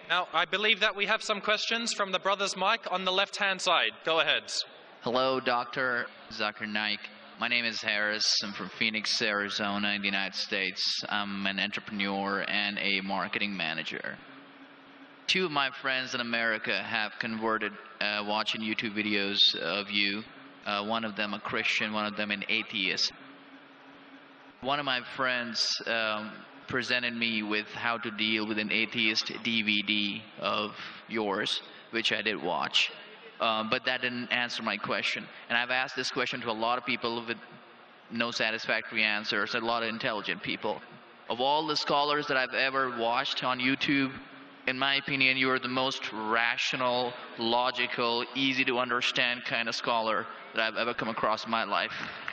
Now, I believe that we have some questions from the brother's mic on the left-hand side. Go ahead. Hello, Dr. Zakir Naik. My name is Harris. I'm from Phoenix, Arizona, in the United States. I'm an entrepreneur and a marketing manager. Two of my friends in America have converted watching YouTube videos of you. One of them a Christian, one of them an atheist. One of my friends presented me with how to deal with an atheist DVD of yours, which I did watch. But that didn't answer my question. And I've asked this question to a lot of people with no satisfactory answers, a lot of intelligent people. Of all the scholars that I've ever watched on YouTube, in my opinion, you are the most rational, logical, easy to understand kind of scholar that I've ever come across in my life.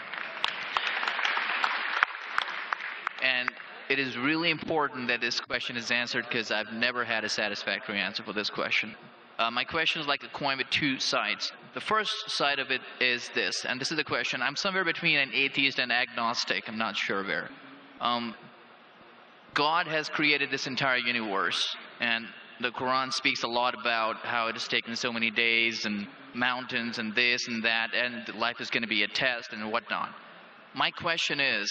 And it is really important that this question is answered because I've never had a satisfactory answer for this question. My question is like a coin with two sides. The first side of it is this, and this is the question. I'm somewhere between an atheist and agnostic. I'm not sure where. God has created this entire universe, and the Quran speaks a lot about how it has taken so many days and mountains and this and that, and life is going to be a test and whatnot. My question is,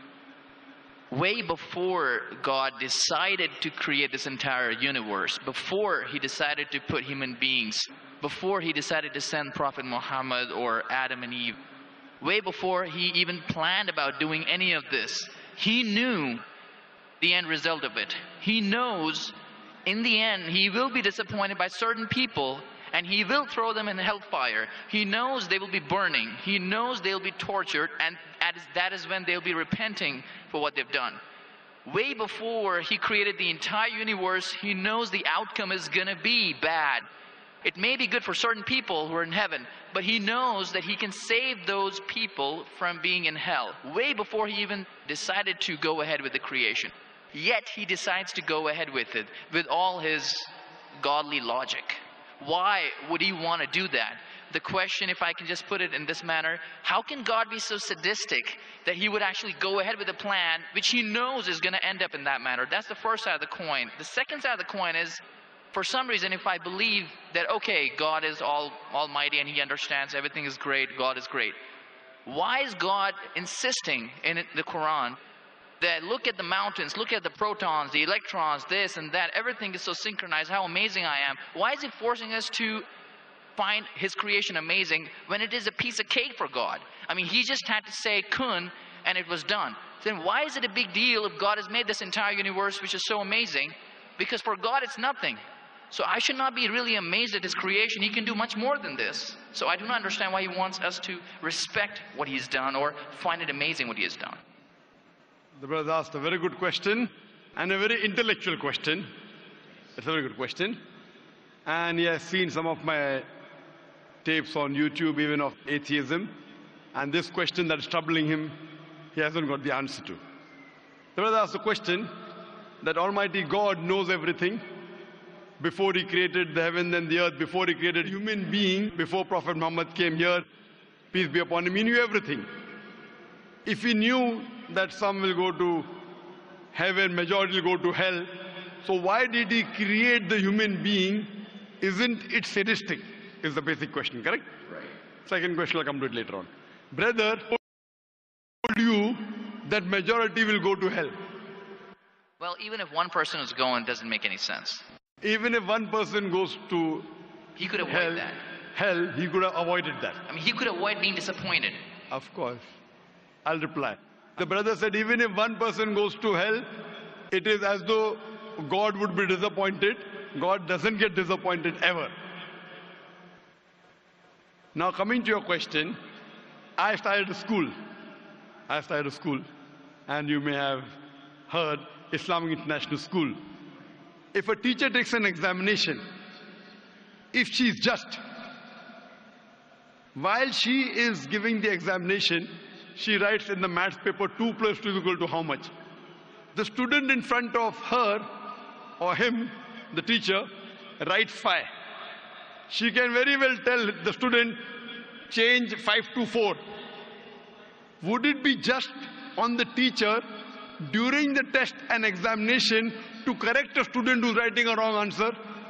way before God decided to create this entire universe, before he decided to put human beings, before he decided to send Prophet Muhammad or Adam and Eve, way before he even planned about doing any of this, he knew the end result of it. He knows in the end he will be disappointed by certain people and he will throw them in hellfire. He knows they will be burning. He knows they'll be tortured, and that is when they'll be repenting for what they've done. Way before he created the entire universe, he knows the outcome is going to be bad. It may be good for certain people who are in heaven, but he knows that he can save those people from being in hell. Way before he even decided to go ahead with the creation. Yet he decides to go ahead with it, with all his godly logic. Why would he want to do that? The question, if I can just put it in this manner, how can God be so sadistic that he would actually go ahead with a plan which he knows is going to end up in that manner? That's the first side of the coin. The second side of the coin is, for some reason, if I believe that, okay, God is almighty and he understands everything is great, God is great. Why is God insisting in the Quran that look at the mountains, look at the protons, the electrons, this and that, everything is so synchronized, how amazing I am. Why is he forcing us to find his creation amazing when it is a piece of cake for God? I mean, he just had to say kun and it was done. Then why is it a big deal if God has made this entire universe which is so amazing? Because for God it's nothing. So I should not be really amazed at his creation. He can do much more than this. So I do not understand why he wants us to respect what he's done or find it amazing what he has done. The brother asked a very good question and a very intellectual question. It's a very good question. And he has seen some of my tapes on YouTube, even of atheism. And this question that is troubling him, he hasn't got the answer to. The brother asked a question that Almighty God knows everything. Before he created the heaven and the earth, before he created human being, before Prophet Muhammad came here, peace be upon him, he knew everything. If he knew that some will go to heaven, majority will go to hell, so why did he create the human being? Isn't it sadistic? Is the basic question, correct? Right. Second question, I'll come to it later on. Brother told you that majority will go to hell. Well, even if one person is going, it doesn't make any sense. Even if one person goes to he could avoid hell, he could have avoided that. I mean, he could avoid being disappointed. Of course. I'll reply. The brother said, even if one person goes to hell, it is as though God would be disappointed. God doesn't get disappointed ever. Now coming to your question, I started a school. And you may have heard Islamic International School. If a teacher takes an examination, if she is just, while she is giving the examination, she writes in the maths paper 2 plus 2 is equal to how much? The student in front of her or him, the teacher, writes 5. She can very well tell the student, change 5 to 4. Would it be just on the teacher during the test and examination to correct a student who's writing a wrong answer?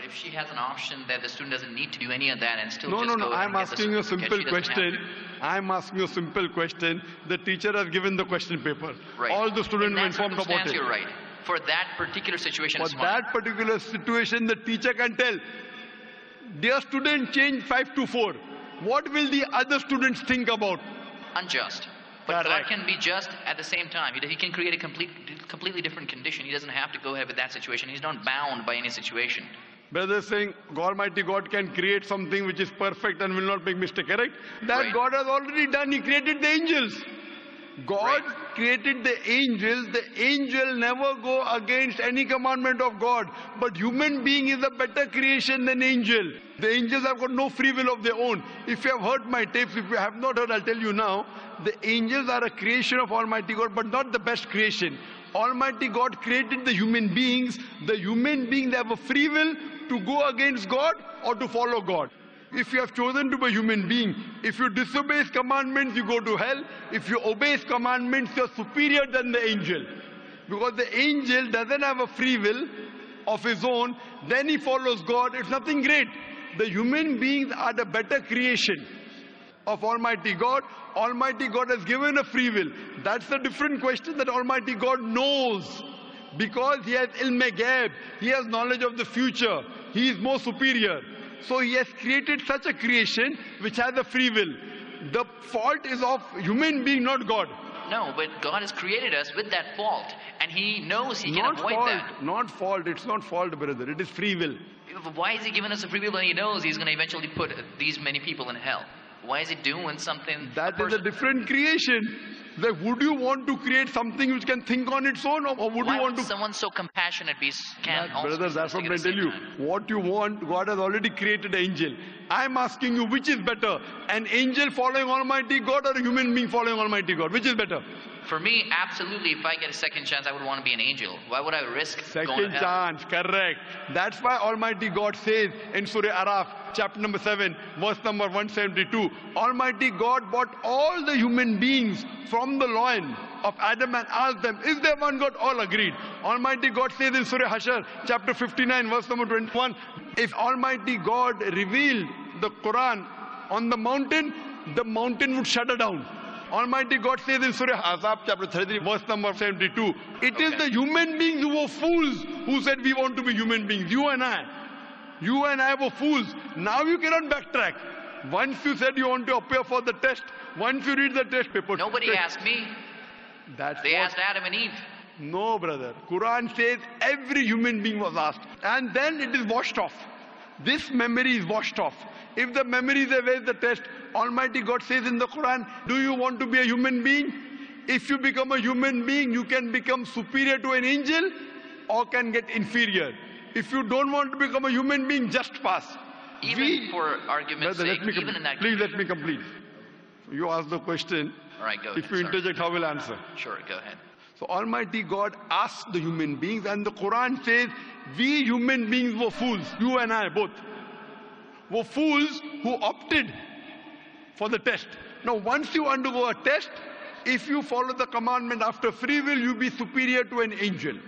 if she has an option that the student doesn't need to do any of that and still No, just no, go no. and I'm get the asking you a certificate, simple she doesn't have question. to. I'm asking you a simple question. The teacher has given the question paper. Right. All the students In were that informed about circumstance, it. you're right. For that particular situation, For it's fine. that particular situation, the teacher can tell, dear student, change 5 to 4. What will the other students think about? Unjust. But God Correct. can be just at the same time. He can create a completely different condition. He doesn't have to go ahead with that situation. He's not bound by any situation. Brother is saying, Almighty God can create something which is perfect and will not make mistake, correct? That Right. God has already done. He created the angels. God created the angels. The angel never go against any commandment of God. But human being is a better creation than angel. The angels have got no free will of their own. If you have heard my tapes, if you have not heard, I'll tell you now. The angels are a creation of Almighty God, but not the best creation. Almighty God created the human beings. The human beings have a free will to go against God or to follow God. If you have chosen to be a human being, if you disobey His commandments, you go to hell. If you obey His commandments, you are superior than the angel. Because the angel doesn't have a free will of his own, then he follows God. It's nothing great. The human beings are the better creation of Almighty God. Almighty God has given a free will. That's a different question that Almighty God knows. Because He has ilm-e-ghaib, He has knowledge of the future. He is more superior. So He has created such a creation which has a free will. The fault is of human being, not God. No, but God has created us with that fault. And He knows He can Not avoid fault, that. not fault. It's not fault, brother. It is free will. Why is He giving us a free will when He knows He's going to eventually put these many people in hell? Why is He doing something? That is a different creation. Like, would you want to create something which can think on its own, or would Why you want would to? someone so compassionate can also Brother, be that's what something I at the tell same you. time? What you want, God has already created an angel. I'm asking you, which is better? An angel following Almighty God or a human being following Almighty God? Which is better? For me, absolutely, if I get a second chance, I would want to be an angel. Why would I risk going to Second hell? chance, correct. That's why Almighty God says in Surah Araf, chapter number 7, verse number 172, Almighty God brought all the human beings from the loin of Adam and asked them, is there one God? All agreed. Almighty God says in Surah Hashar, chapter 59, verse number 21, if Almighty God revealed the Quran on the mountain would shudder down. Almighty God says in Surah Ahzab, chapter 33, verse number 72, it is the human beings who were fools who said we want to be human beings. You and I. You and I were fools. Now you cannot backtrack. Once you said you want to appear for the test, once you read the test paper. Nobody asked me. That's They what, asked Adam and Eve. No, brother. Quran says every human being was asked. And then it is washed off. This memory is washed off. If the memory is away, the test, Almighty God says in the Quran, do you want to be a human being? If you become a human being, you can become superior to an angel or can get inferior. If you don't want to become a human being, just pass. Even for argument's Brother, sake, let me even in that please condition. let me complete. You ask the question. All right, go ahead. If you sorry. interject, how will I answer? Sure, go ahead. So Almighty God asked the human beings, and the Quran says, we human beings were fools, you and I both, were fools who opted for the test. Now once you undergo a test, if you follow the commandment after free will, you be superior to an angel.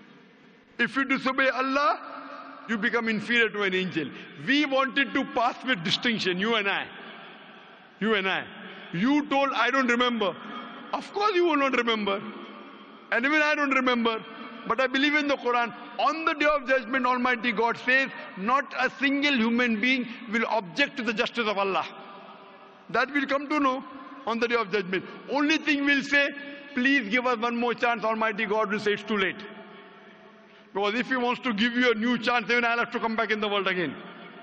If you disobey Allah, you become inferior to an angel. We wanted to pass with distinction, you and I. You and I. You told, I don't remember. Of course you will not remember. And even I don't remember. But I believe in the Quran. On the day of judgment, Almighty God says, not a single human being will object to the justice of Allah. That we'll come to know on the day of judgment. Only thing we'll say, please give us one more chance. Almighty God will say it's too late. Because if He wants to give you a new chance, even I'll have to come back in the world again.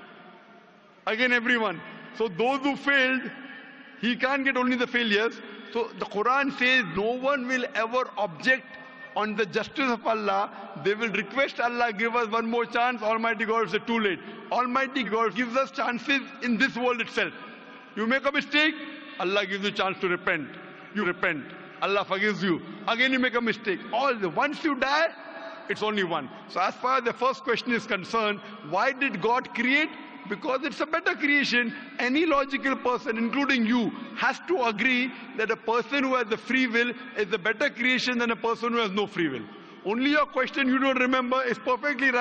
Again, everyone. So those who failed, He can't get only the failures. So the Quran says no one will ever object on the justice of Allah. They will request Allah, give us one more chance. Almighty God will say too late. Almighty God gives us chances in this world itself. You make a mistake, Allah gives you a chance to repent. You repent. Allah forgives you. Again you make a mistake. Once you die, it's only one. So as far as the first question is concerned, why did God create? Because it's a better creation. Any logical person, including you, has to agree that a person who has the free will is a better creation than a person who has no free will. Only your question you don't remember is perfectly right.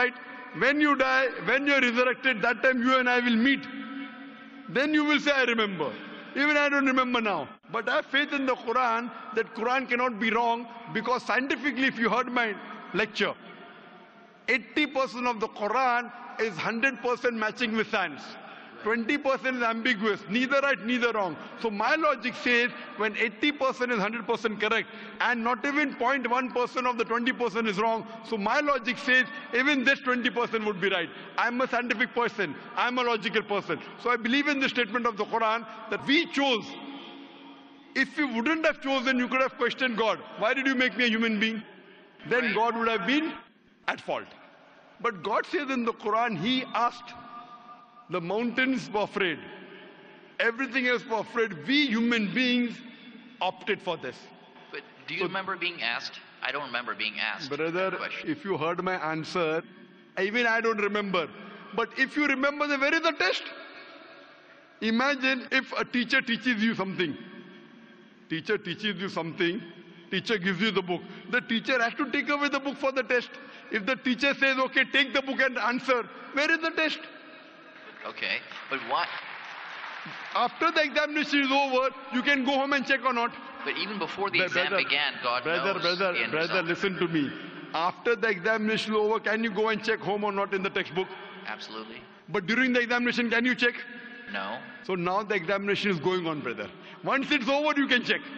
when you die, when you're resurrected, that time you and I will meet. Then you will say, I remember. Even I don't remember now. But I have faith in the Quran that Quran cannot be wrong, because scientifically, if you heard my lecture, 80% of the Quran is 100% matching with science. 20% is ambiguous, neither right, neither wrong. So my logic says when 80% is 100% correct and not even 0.1% of the 20% is wrong, so my logic says even this 20% would be right. I'm a scientific person, I'm a logical person. So I believe in the statement of the Quran that we chose. If you wouldn't have chosen, you could have questioned God. Why did you make me a human being? Then God would have been at fault. But God says in the Quran, He asked. The mountains were afraid. Everything else was afraid. We human beings opted for this. But do you remember being asked? I don't remember being asked. Brother, if you heard my answer, even I don't remember. But if you remember, then where is the test? Imagine if a teacher teaches you something. Teacher teaches you something. Teacher gives you the book. The teacher has to take away the book for the test. If the teacher says, okay, take the book and answer, where is the test? Okay, but why? After the examination is over, you can go home and check or not. But even before the exam began, God knows the end Brother, listen to me. After the examination is over, can you go and check home or not in the textbook? Absolutely. But during the examination, can you check? No. So now the examination is going on, brother. Once it's over, you can check.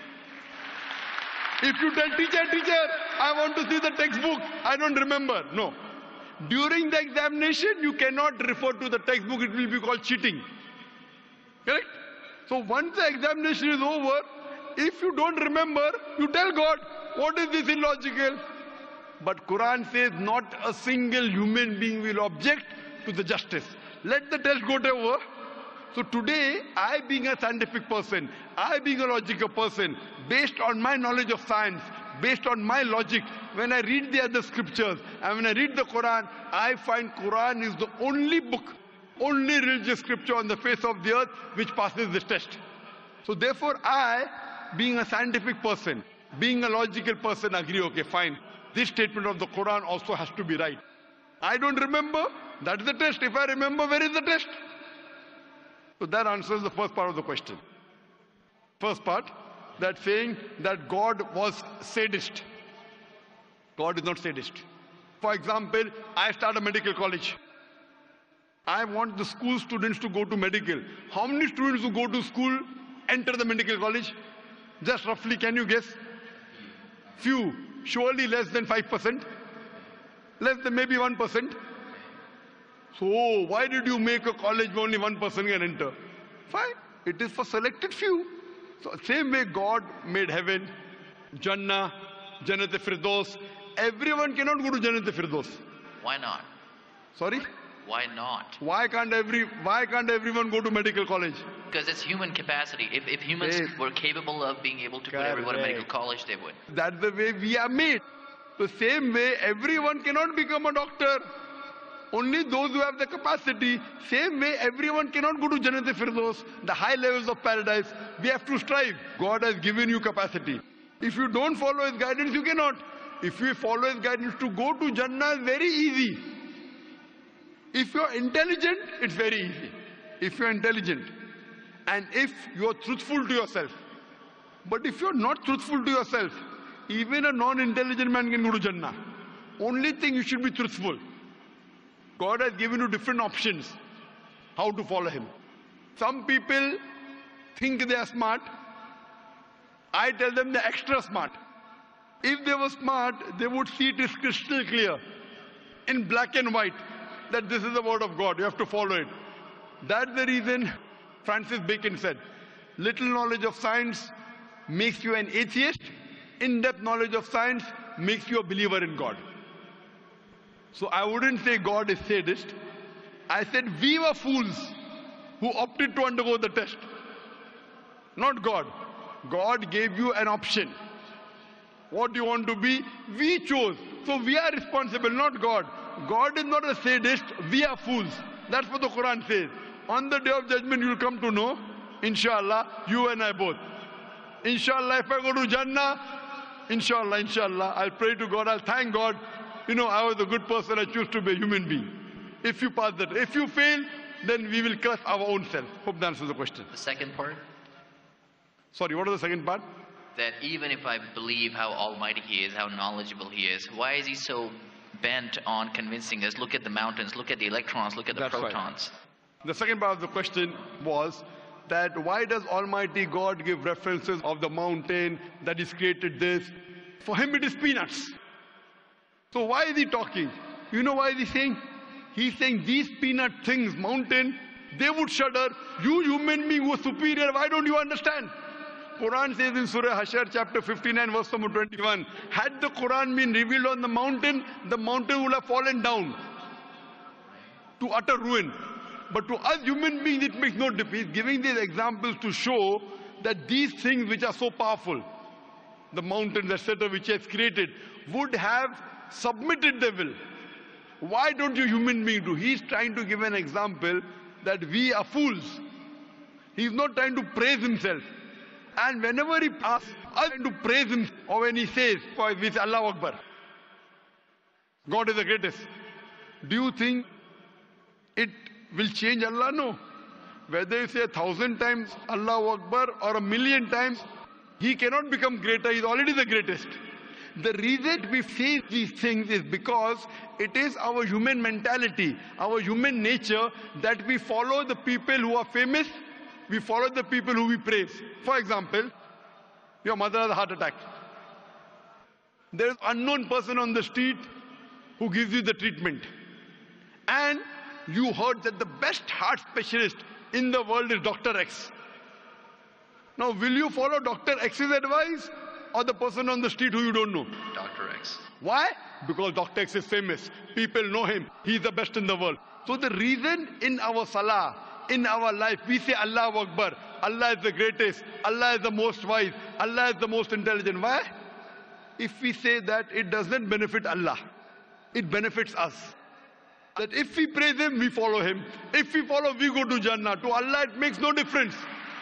If you tell teacher, I want to see the textbook, I don't remember. No. During the examination, you cannot refer to the textbook. It will be called cheating. Correct? So once the examination is over, if you don't remember, you tell God, what is this illogical? But Quran says not a single human being will object to the justice. Let the test go over. So today, I being a scientific person, I being a logical person, based on my knowledge of science, based on my logic, when I read the other scriptures and when I read the Quran, I find Quran is the only book, only religious scripture on the face of the earth which passes this test. So therefore I, being a scientific person, being a logical person, agree, okay, fine. This statement of the Quran also has to be right. I don't remember, that is the test. If I remember, where is the test? So that answers the first part of the question. First part, that saying that God was sadist. God is not sadist. For example, I start a medical college. I want the school students to go to medical. How many students who go to school enter the medical college? Just roughly, can you guess? Few. Surely less than 5%. Less than maybe 1%. So why did you make a college where only 1% can enter? Fine. It is for selected few. So same way God made heaven, Jannah, Jannat-e-Firdaus. Everyone cannot go to Jannat-e-Firdaus. Why not? Sorry? Why not? Why can't everyone go to medical college? Because it's human capacity. If humans were capable of being able to put everyone in medical college, they would. That's the way we are made. The same way everyone cannot become a doctor. Only those who have the capacity. Same way everyone cannot go to Jannat-e-Firdaus, the high levels of paradise. We have to strive. God has given you capacity. If you don't follow His guidance, you cannot. If you follow His guidance, to go to Jannah is very easy. If you're intelligent, it's very easy. If you're intelligent and if you're truthful to yourself. But if you're not truthful to yourself, even a non-intelligent man can go to Jannah. Only thing, you should be truthful. God has given you different options how to follow Him. Some people think they are smart. I tell them they're extra smart. If they were smart, they would see it is crystal clear, in black and white, that this is the word of God. You have to follow it. That's the reason Francis Bacon said, little knowledge of science makes you an atheist. In-depth knowledge of science makes you a believer in God. So I wouldn't say God is sadist. I said we were fools who opted to undergo the test. Not God. God gave you an option. What do you want to be? We chose. So we are responsible, not God. God is not a sadist. We are fools. That's what the Quran says. On the day of judgment, you will come to know, inshallah, you and I both. Inshallah, if I go to Jannah, inshallah, I'll pray to God, I'll thank God. I was a good person, I choose to be a human being. If you pass that, if you fail, then we will crush our own self. Hope that answers the question. The second part? Sorry, what was the second part? That even if I believe how almighty he is, how knowledgeable he is, why is he so bent on convincing us, look at the mountains, look at the electrons, look at the That's right. protons? The second part of the question was that why does Almighty God give references of the mountain that He's created this? For Him it is peanuts. So why is He talking? You know why is He saying? He's saying these peanut things, mountain, they would shudder. You human being who are superior, why don't you understand? Quran says in Surah Hashar chapter 59 verse number 21, had the Quran been revealed on the mountain would have fallen down to utter ruin. But to us human beings it makes no difference. He's giving these examples to show that these things which are so powerful, the mountains etc. which He has created, would have submitted their will. Why don't you human beings do? He's trying to give an example that we are fools. He's not trying to praise Himself. And whenever He asks us to praise Him, or when He says, we say Allahu Akbar, God is the greatest. Do you think it will change Allah? No. Whether you say 1,000 times Allahu Akbar or 1,000,000 times, He cannot become greater. He's already the greatest. The reason we say these things is because it is our human mentality, our human nature, that we follow the people who are famous, we follow the people who we praise. For example, your mother has a heart attack. There is an unknown person on the street who gives you the treatment. And you heard that the best heart specialist in the world is Dr. X. Now, will you follow Dr. X's advice or the person on the street who you don't know? Dr. X. Why? Because Dr. X is famous. People know him. He's the best in the world. So the reason in our salah, in our life, we say Allahu Akbar, Allah is the greatest, Allah is the most wise, Allah is the most intelligent. Why? If we say that, it doesn't benefit Allah. It benefits us. That if we praise Him, we follow Him. If we follow, we go to Jannah. To Allah, it makes no difference.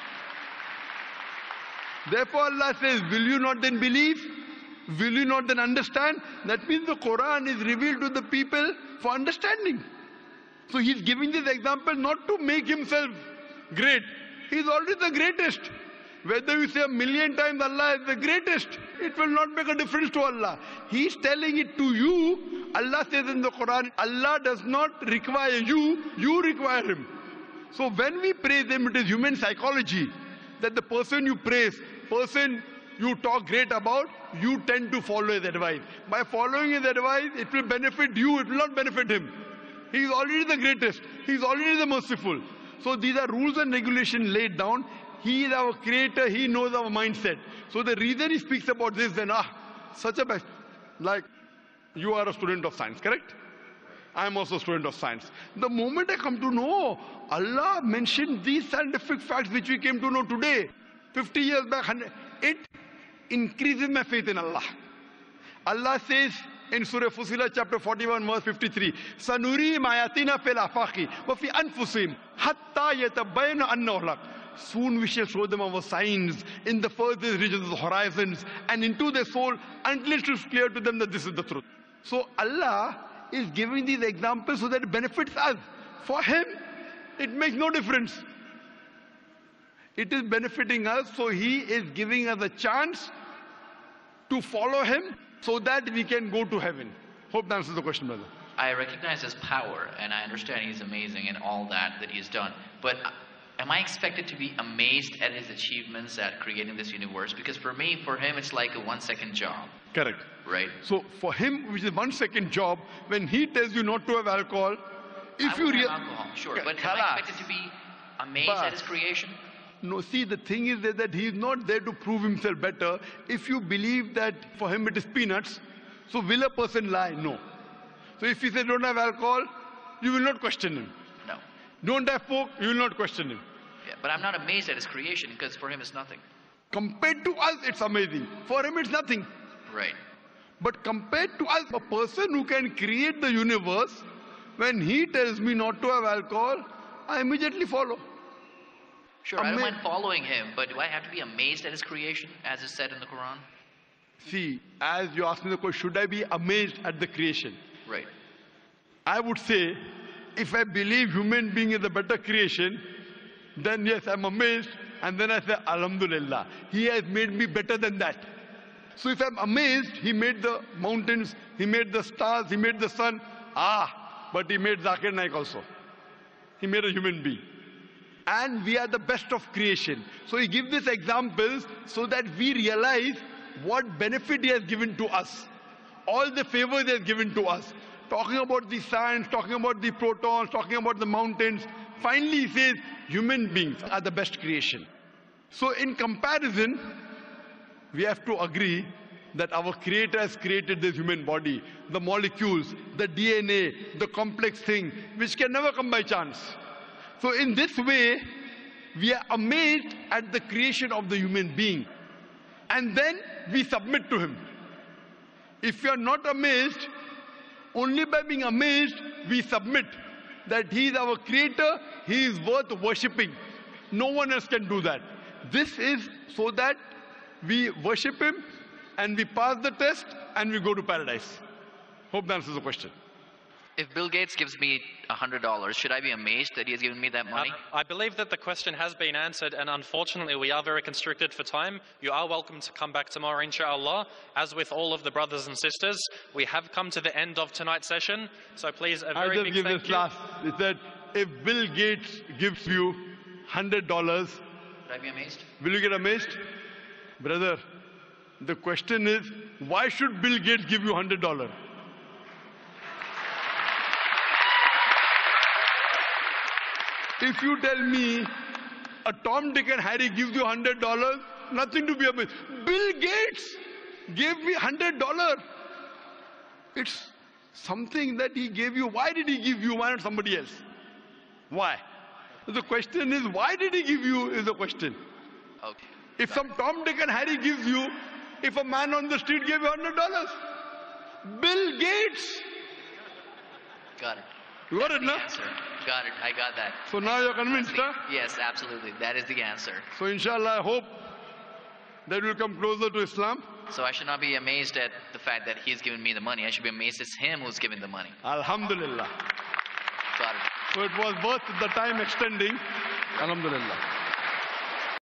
Therefore, Allah says, will you not then believe? Will you not then understand? That means the Quran is revealed to the people for understanding. So He's giving this example not to make Himself great. He's already the greatest. Whether you say 1,000,000 times Allah is the greatest, it will not make a difference to Allah. He's telling it to you. Allah says in the Quran, Allah does not require you, you require Him. So when we praise Him, it is human psychology that the person you praise, person you talk great about, you tend to follow His advice. By following His advice, it will benefit you, it will not benefit Him. He is already the greatest. He is already the merciful. So these are rules and regulations laid down. He is our creator. He knows our mindset. So the reason He speaks about this, then, such a best. Like, you are a student of science, correct? I am also a student of science. The moment I come to know, Allah mentioned these scientific facts which we came to know today, 50 years back, it increases my faith in Allah. Allah says in Surah Fussilat chapter 41 verse 53, Sanuri mayatina fil afaqi wa fi anfusihim hatta yatabayyana annahu al-haq. Soon we shall show them our signs in the furthest regions of the horizons and into their soul until it is clear to them that this is the truth. So Allah is giving these examples so that it benefits us. For Him, it makes no difference. It is benefiting us, so He is giving us a chance to follow Him so that we can go to heaven. Hope that answers the question, brother. I recognize His power, and I understand He's amazing in all that He's done. But am I expected to be amazed at His achievements at creating this universe? Because for Him, it's like a 1-second job. Correct. Right. So for Him, which is 1-second job, when He tells you not to have alcohol, if I you have alcohol, sure, but am I expected to be amazed at His creation? No, see, the thing is that He is not there to prove Himself better. If you believe that for Him it is peanuts, so will a person lie? No. So if He says don't have alcohol, you will not question Him. No. Don't have pork, you will not question Him. Yeah, but I'm not amazed at His creation because for Him it's nothing. Compared to us, it's amazing. For Him, it's nothing. Right. But compared to us, a person who can create the universe, when He tells me not to have alcohol, I immediately follow. Sure, I don't mind following Him, but do I have to be amazed at His creation, as is said in the Quran? See, as you asked me the question, should I be amazed at the creation? Right. I would say, if I believe human being is a better creation, then yes, I'm amazed, and then I say, Alhamdulillah, He has made me better than that. So if I'm amazed, He made the mountains, He made the stars, He made the sun, but He made Zakir Naik also. He made a human being. And we are the best of creation. So He gives these examples so that we realize what benefit He has given to us. All the favors He has given to us. Talking about the science, talking about the protons, talking about the mountains. Finally He says, human beings are the best creation. So in comparison, we have to agree that our Creator has created this human body, the molecules, the DNA, the complex thing, which can never come by chance. So in this way, we are amazed at the creation of the human being. And then we submit to Him. If we are not amazed, only by being amazed, we submit that He is our Creator, He is worth worshipping. No one else can do that. This is so that we worship Him and we pass the test and we go to paradise. Hope that answers the question. If Bill Gates gives me $100, should I be amazed that he has given me that money? I believe that the question has been answered, and unfortunately we are very constricted for time. You are welcome to come back tomorrow, inshallah. As with all of the brothers and sisters, we have come to the end of tonight's session. So please, a very big thank you. Last. He said, if Bill Gates gives you $100, should I be amazed? Will you get amazed? Brother, the question is, why should Bill Gates give you $100? If you tell me a Tom, Dick and Harry gives you $100, nothing to be amazed. Bill Gates gave me $100. It's something that he gave you. Why did he give you? Why not somebody else? Why? The question is, why did he give you is the question. Okay. If some Tom, Dick and Harry gives you, if a man on the street gave you $100, Bill Gates. Got it. You got it, no? Answer. Got it. I got that. So now you're convinced, huh? Yes, absolutely. That is the answer. So inshallah, I hope that we'll come closer to Islam. So I should not be amazed at the fact that he's given me the money. I should be amazed it's him who's giving the money. Alhamdulillah. Got it. So it was worth the time extending. Alhamdulillah.